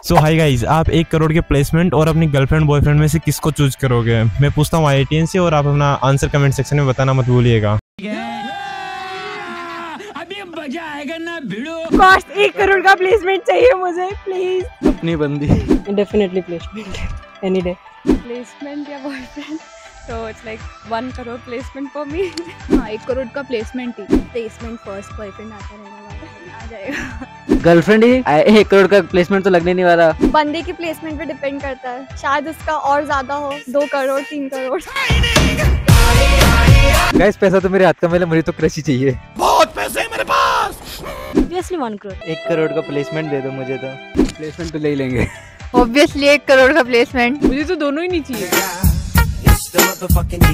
सो hi guys, आप 1 करोड़ के placement और अपनी गर्लफ्रेंड बॉयफ्रेंड में से किसको चूज करोगे? मैं पूछता हूँ IITian से और आप अपना आंसर कमेंट सेक्शन में बताना मत भूलिएगा। अभी मजा आएगा ना भिड़ो। कॉस्ट 1 करोड़ का प्लेसमेंट चाहिए मुझे प्लीज। अपनी बंदी। Definitely placement any day. Placement या बॉयफ्रेंड तो it's like 1 crore placement for me. हाँ 1 करोड़ का प्लेसमेंट ही। प्लेसमेंट फर्स्ट, बॉयफ्रेंड आता रहेगा, आ जाएगा। गर्लफ्रेंड ही 1 करोड़ का प्लेसमेंट तो लगने नहीं वाला। बंदे की प्लेसमेंट पे डिपेंड करता है, शायद उसका और ज्यादा हो, 2 करोड़ 3 करोड़। गाइस पैसा तो मेरे हाथ का मेला, मुझे तो क्रश ही चाहिए। बहुत पैसे है मेरे पास। ऑब्वियसली 1 करोड़। 1 करोड़ का प्लेसमेंट दे दो मुझे तो। प्लेसमेंट तो ले ही लेंगे। ऑब्वियसली 1 करोड़ का प्लेसमेंट। मुझे तो दोनों ही नहीं चाहिए।